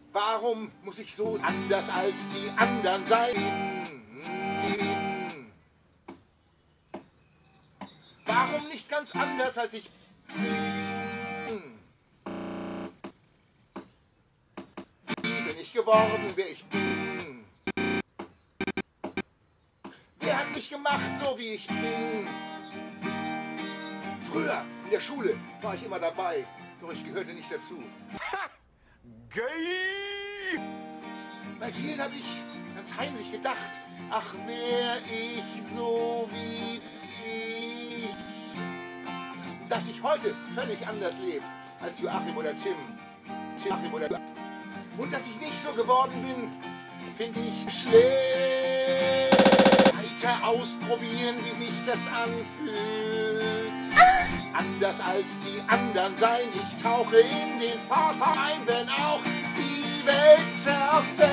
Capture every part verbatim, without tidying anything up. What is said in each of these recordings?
Warum muss ich so anders als die anderen sein? Warum nicht ganz anders als ich bin? Wie bin ich geworden, wer ich bin? Wer hat mich gemacht, so wie ich bin? Früher, in der Schule, war ich immer dabei, doch ich gehörte nicht dazu. Ha! Geil! Bei vielen habe ich ganz heimlich gedacht, ach, wär ich so wie ich. Dass ich heute völlig anders lebe als Joachim oder Tim. Joachim oder Und dass ich nicht so geworden bin, finde ich schlecht. Weiter ausprobieren, wie sich das anfühlt. Anders als die anderen sein, ich tauche in den Fahrplan ein, wenn auch die Welt zerfällt.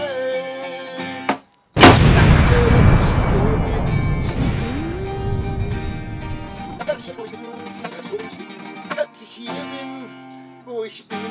Danke, dass ich so bin. Dass ich hier bin, wo ich bin.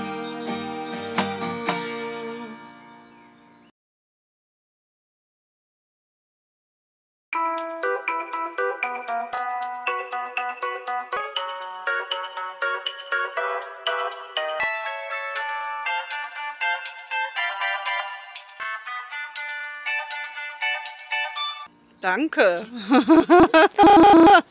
Danke.